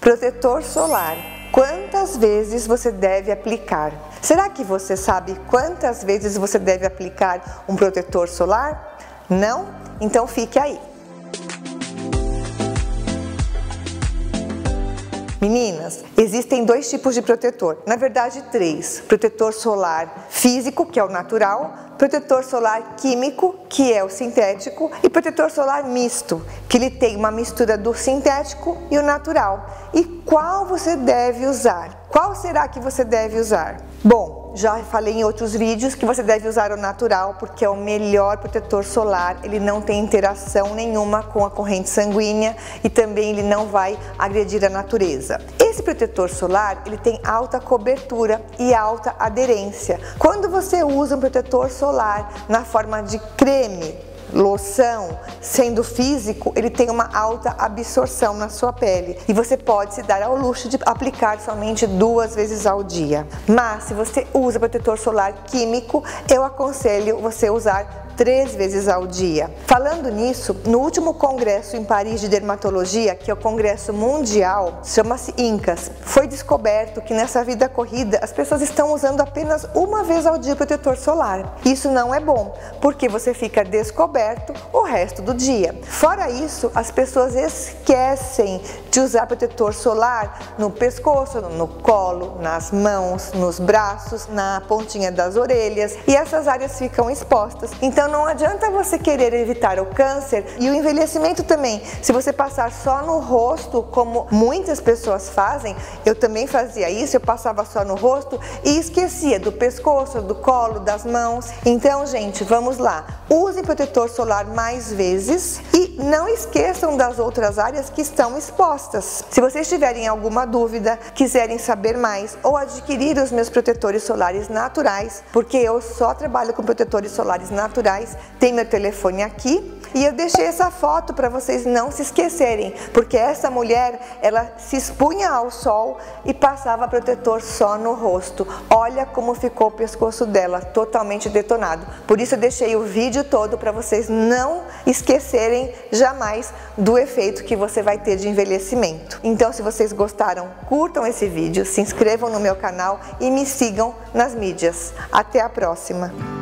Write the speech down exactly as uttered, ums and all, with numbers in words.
Protetor solar. Quantas vezes você deve aplicar? Será que você sabe quantas vezes você deve aplicar um protetor solar? Não? Então fique aí. Meninas, existem dois tipos de protetor, na verdade três. Protetor solar físico, que é o natural, protetor solar químico, que é o sintético, e protetor solar misto, que ele tem uma mistura do sintético e o natural. E qual você deve usar? Qual será que você deve usar? Bom, já falei em outros vídeos que você deve usar o natural porque é o melhor protetor solar, ele não tem interação nenhuma com a corrente sanguínea e também ele não vai agredir a natureza. Esse protetor solar, ele tem alta cobertura e alta aderência. Quando você usa um protetor solar na forma de creme, loção, sendo físico, ele tem uma alta absorção na sua pele e você pode se dar ao luxo de aplicar somente duas vezes ao dia. Mas se você usa protetor solar químico, eu aconselho você usar três vezes ao dia. Falando nisso, no último congresso em Paris de dermatologia, que é o congresso mundial, chama-se INCAS, foi descoberto que nessa vida corrida as pessoas estão usando apenas uma vez ao dia protetor solar. Isso não é bom, porque você fica descoberto o resto do dia. Fora isso, as pessoas esquecem de usar protetor solar no pescoço, no colo, nas mãos, nos braços, na pontinha das orelhas, e essas áreas ficam expostas. Então não adianta você querer evitar o câncer e o envelhecimento também. Se você passar só no rosto, como muitas pessoas fazem, eu também fazia isso, eu passava só no rosto e esquecia do pescoço, do colo, das mãos. Então, gente, vamos lá. Use protetor solar mais vezes e não esqueçam das outras áreas que estão expostas. Se vocês tiverem alguma dúvida, quiserem saber mais ou adquirir os meus protetores solares naturais, porque eu só trabalho com protetores solares naturais, tem meu telefone aqui e eu deixei essa foto para vocês não se esquecerem, porque essa mulher, ela se expunha ao sol e passava protetor só no rosto. Olha como ficou o pescoço dela, totalmente detonado. Por isso eu deixei o vídeo todo para vocês não esquecerem jamais do efeito que você vai ter de envelhecimento. Então, se vocês gostaram, curtam esse vídeo, se inscrevam no meu canal e me sigam nas mídias. Até a próxima!